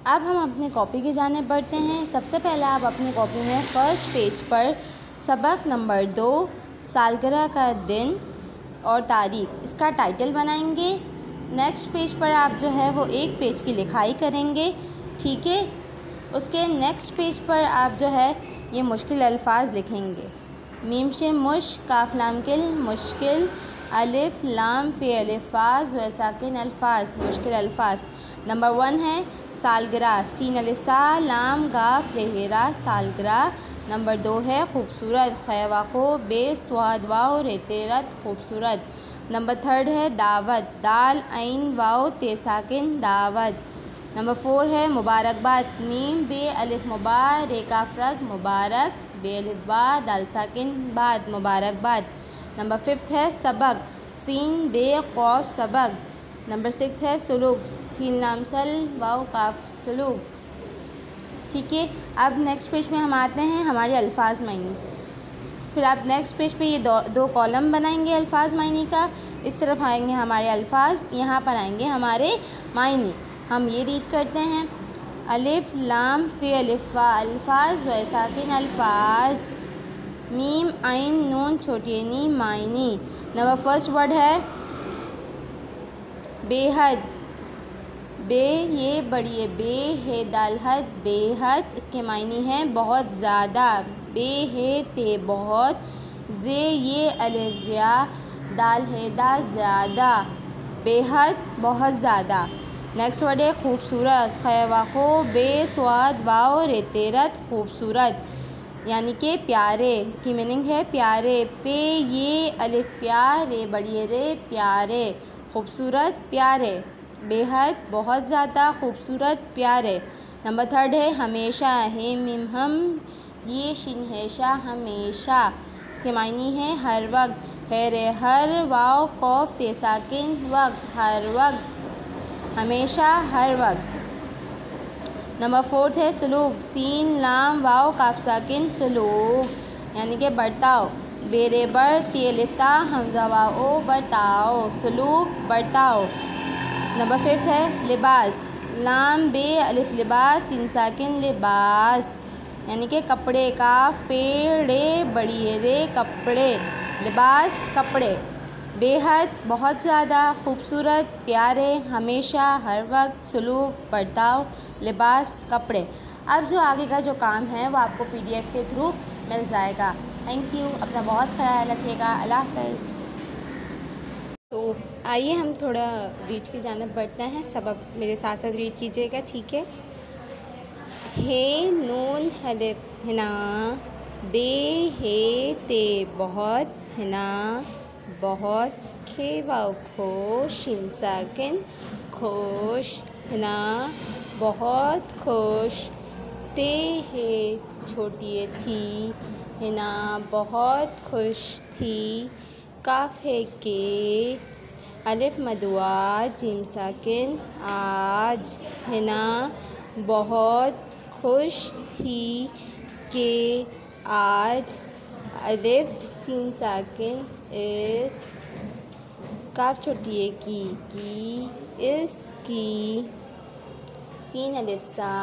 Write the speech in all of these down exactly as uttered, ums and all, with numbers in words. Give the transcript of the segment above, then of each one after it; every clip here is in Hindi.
अब हम अपने कॉपी की जानिब बढ़ते हैं। सबसे पहले आप अपनी कॉपी में फ़र्स्ट पेज पर सबक नंबर दो सालगिरह का दिन और तारीख़ इसका टाइटल बनाएंगे। नेक्स्ट पेज पर आप जो है वो एक पेज की लिखाई करेंगे, ठीक है। उसके नेक्स्ट पेज पर आप जो है ये मुश्किल अल्फाज लिखेंगे। मीम से मुश, काफ लाम किल मुश्किल, अलिफ लाम फ़े अलिफ़ाज व साकिन अल्फाज मुश्किल अल्फाज। नंबर वन है सालगिरह, सीन अलिफ सा लाम गाफ रेहेरा सालगिरह। नंबर दो है खूबसूरत, खैवाखो बे स्वाद वाओ रेतेरत खूबसूरत। नंबर थर्ड है दावत, दाल ऐन वाओ ते साकिन दावत। नंबर फोर है मुबारकबाद, मीम बे अलिफ मुबा रे काफ रग मुबारक, बे अलिफ बा दाल साकिन बाद मुबारकबाद। नंबर फिफ्थ है सबक, सीन बे कौफ सबक। नंबर सिक्स है सुलूक, सीन लाम सल वाओ काफ सुलूक, ठीक है। अब नेक्स्ट पेज में हम आते हैं हमारे अल्फाज मायनी। फिर आप नेक्स्ट पेज पे ये दो दो कॉलम बनाएंगे अल्फाज मायनी का। इस तरफ आएंगे हमारे अल्फाज, यहाँ पर आएंगे हमारे मायनी। हम ये रीड करते हैं अलिफ लाम फ़े अलिफ़ा अल्फाज व साकिन अल्फाज, मीम ऐन नून छोटी नी मायनी। नंबर फर्स्ट वर्ड है बेहद, बे ये बड़ी है, बे है दाल हद बेहद, इसके मायनी हैं बहुत ज़्यादा। बे है ते बहुत, जे ये अलिफ ज़िया, दाल है दा ज़्यादा, बेहद बहुत ज़्यादा। नेक्स्ट वर्ड है खूबसूरत, खैवाखो बे स्वाद वाओ रेतेरत खूबसूरत, यानी कि प्यारे, इसकी मीनिंग है प्यारे। पे ये अलिफ प्यारे बड़ी रे प्यारे, खूबसूरत प्यारे, बेहद बहुत ज़्यादा, खूबसूरत प्यारे। नंबर थर्ड है हमेशा, है मिम हम ये शिन हैशा हमेशा, इसके मायनी है हर वक्त। है रे हर वाओ कौफ ते साकिन वक्त हर वक्त, हमेशा हर वक्त। नंबर फोर्थ है सलूक, सीन लाम वाओ काफ साकिन सलूक, यानी कि बर्ताव। बेरे बर ते लिफ्ता हमजा वाओ बर्ताओ सलूक बर्ताव। नंबर फिफ्थ है लिबास, लाम बे अलिफ लिबास सीन साकिन लिबास, यानी कि कपड़े। काफ पेड़े बड़ी रे कपड़े, लिबास कपड़े। बेहद बहुत ज़्यादा, खूबसूरत प्यारे, हमेशा हर वक्त, सलूक बर्ताव, लिबास कपड़े। अब जो आगे का जो काम है वो आपको पीडीएफ के थ्रू मिल जाएगा। थैंक यू, अपना बहुत ख्याल रखिएगा, अल्लाह हाफ़िज़। तो आइए हम थोड़ा रीड की जानिब बढ़ते हैं, सब अब मेरे साथ साथ रीड कीजिएगा, ठीक है। हे नून हलिफ हिना, बे हे ते बहुत हिना बहुत, खे वाओ खो शिन साकिन खुश हिना बहुत खुश, ते हे छोटी थी हिना बहुत खुश थी, काफ है के अलिफ मदुआ जीम साकिन आज, हिना बहुत खुश थी के आज, अलिफ सीन साकिन इस, काफ छोटी है की की इसकी, सीन अलिफ सा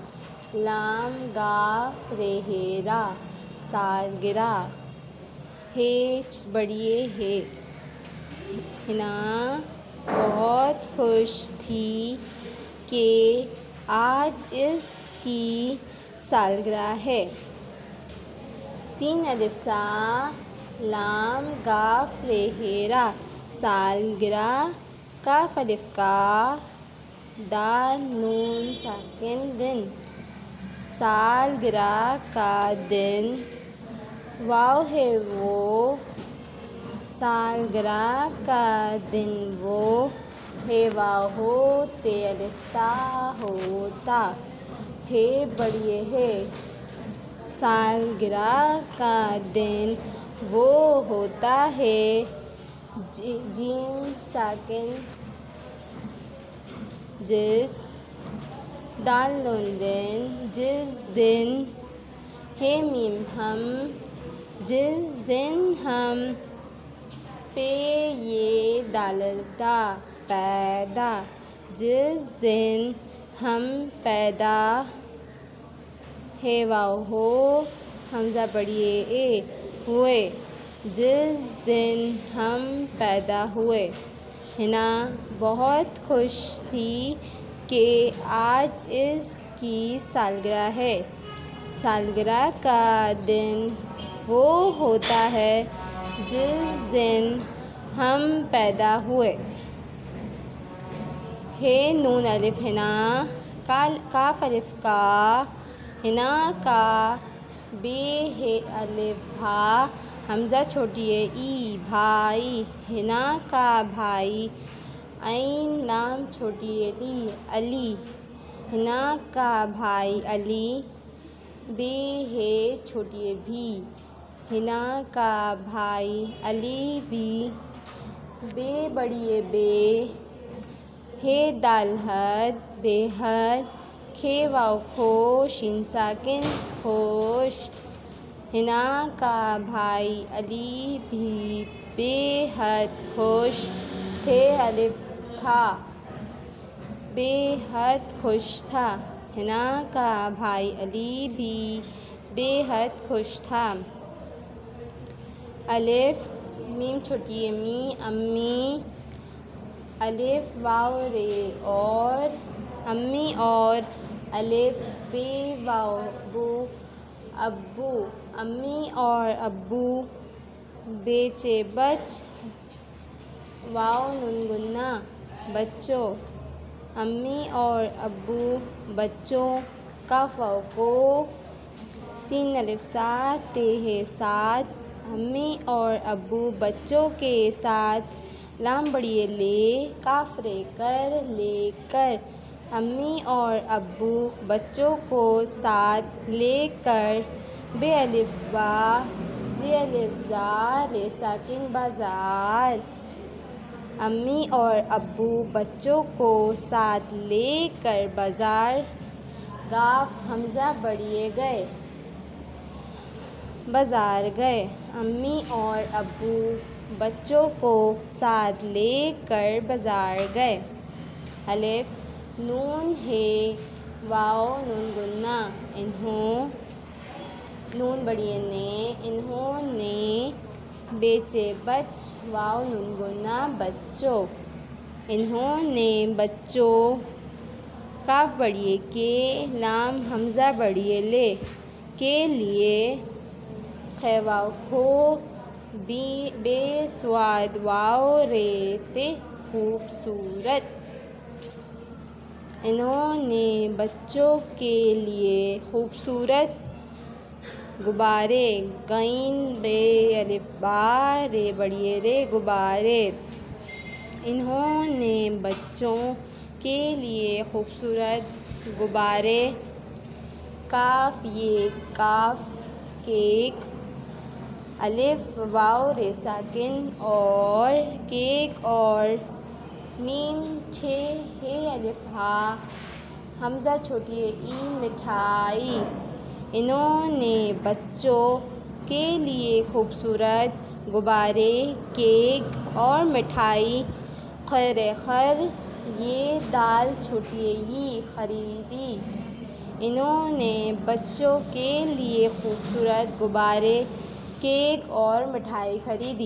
लाम गाफ रेहेरा सालगिरह, हे बड़ी है, हिना बहुत खुश थी कि आज इसकी सालगिरह है। सीन अलिफ सा लाम गाफ रेहेरा सालगिरह, काफ अलिफ का दाल नून साकिन दिन, सालगिरह का दिन। वाव है वो सालगिरह का दिन वो, हे वाव हो ते अलिफ्ता होता, हे बड़ी है सालगिरह का दिन वो होता है, जीम साकिन जिस, दाल नून दिन जिस दिन, हे मीम हम जिस दिन हम, पे ये दालदा पैदा जिस दिन हम पैदा हे वाव हो हमज़ा बढ़िए ए हुए जिस दिन हम पैदा हुए। हिना बहुत खुश थी कि आज इसकी सालगिरह है। सालगिरह का दिन वो होता है जिस दिन हम पैदा हुए। हे नून अलिफ हिना काल काफ अलिफ का हिना का बे हे अलिफ भा हमज़ा छोटी है ई भाई हिना का भाई ऐन लाम छोटी है ली अली हिना का भाई अली बे हे छोटी है भी हिना का भाई अली भी बे बड़ी है बे हे दाल हद बेहद खे वाव खो शिन साकिन खोश हिना का भाई अली भी बेहद खुश थे अलिफ था बेहद खुश था। हिना का भाई अली भी बेहद खुश था। अलिफ मीम छोटी है मी अम्मी अलिफ वाव रे और अम्मी और अलिफ बे वाव बू अब्बू अम्मी और अब्बू बेचे बच वाव नुनगुन्ना बच्चों अम्मी और अब्बू बच्चों का वाव को सीन अलिफ साथ ते है साथ अम्मी और अब्बू बच्चों के साथ लाम बड़िए ले काफरे कर लेकर अम्मी और अब्बू बच्चों को साथ लेकर बे अलिफ बा ज़े अलिफ ज़ा रे साकिन बाज़ार अम्मी और अब्बू बच्चों को साथ लेकर बाज़ार गाफ हमज़ा बढ़िए गए बाज़ार गए। अम्मी और अब्बू बच्चों को साथ लेकर बाज़ार गए। अलिफ नून है वाव नून गुन्ना इन्हों नून बढ़िए ने इन्होंने बेचे बच वाव नून गुन्ना बच्चों इन्होंने बच्चों काफ बढ़िए के लाम हमज़ा बढ़िए ले के लिए खे वाव खो बी बेस्वाद वाव रेते खूबसूरत इन्होंने बच्चों के लिए खूबसूरत गुब्बारे गईन बे अलिफ बा रे बढ़िए रे गुब्बारे इन्होंने बच्चों के लिए खूबसूरत गुब्बारे काफ ये काफ केक अलिफ वाव रे साकिन और केक और मीम छे हे अलिफ हा हमज़ा छोटी है ई मिठाई इन्होंने बच्चों के लिए खूबसूरत गुब्बारे केक और मिठाई खैर खैर ये दाल छोटी है ये ख़रीदी इन्होंने बच्चों के लिए खूबसूरत गुब्बारे केक और मिठाई खरीदी।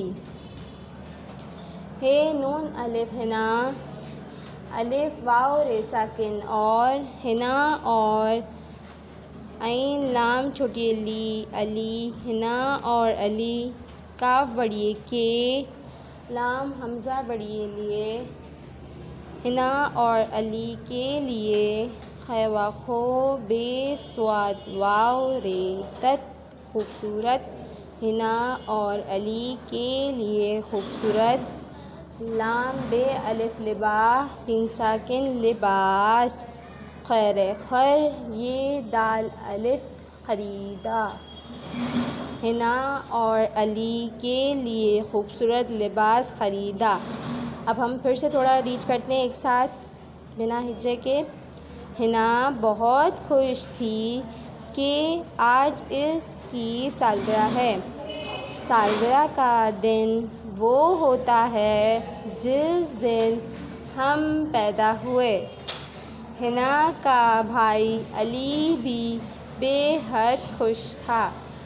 हे नून अलिफ हिना अलिफ वाव रे साकिन और हिना और ऐन लाम छोटी ली अली हिना और अली काफ बढ़िए के लाम हमज़ा बढ़िए लिए हिना और अली के लिए खैवा खो बेस्वाद वाव रे तत खूबसूरत हिना और अली के लिए खूबसूरत लाम बे अलिफ लिबा सीन साकिन लिबास खैर खैर ये दाल अलिफ ख़रीदा हिना और अली के लिए खूबसूरत लिबास ख़रीदा। अब हम फिर से थोड़ा रीड करते हैं एक साथ बिना हिज्जे के। हिना बहुत खुश थी कि आज इसकी सालगिरह है। सालगिरह का दिन वो होता है जिस दिन हम पैदा हुए। हिना का भाई अली भी बेहद खुश था।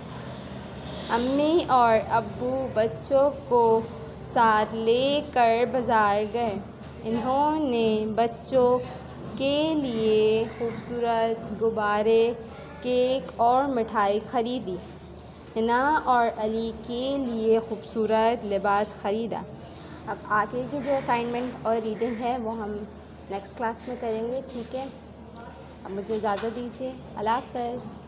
अम्मी और अब्बू बच्चों को साथ लेकर बाज़ार गए। इन्होंने बच्चों के लिए खूबसूरत गुब्बारे, केक और मिठाई ख़रीदी। हिना और अली के लिए खूबसूरत लिबास ख़रीदा। अब आगे की जो असाइनमेंट और रीडिंग है वो हम नेक्स्ट क्लास में करेंगे, ठीक है। अब मुझे इजाज़त दीजिए। अल्लाह हाफ़िज़।